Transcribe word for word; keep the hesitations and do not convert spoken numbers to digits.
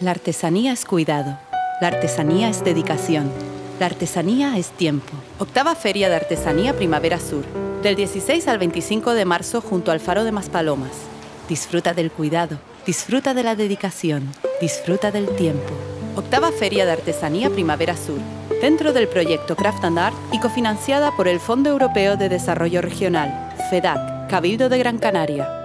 La artesanía es cuidado, la artesanía es dedicación, la artesanía es tiempo. Octava Feria de Artesanía Primavera Sur, del dieciséis al veinticinco de marzo junto al Faro de Maspalomas. Disfruta del cuidado, disfruta de la dedicación, disfruta del tiempo. Octava Feria de Artesanía Primavera Sur, dentro del proyecto Craft and Art y cofinanciada por el Fondo Europeo de Desarrollo Regional, FEDAC, Cabildo de Gran Canaria.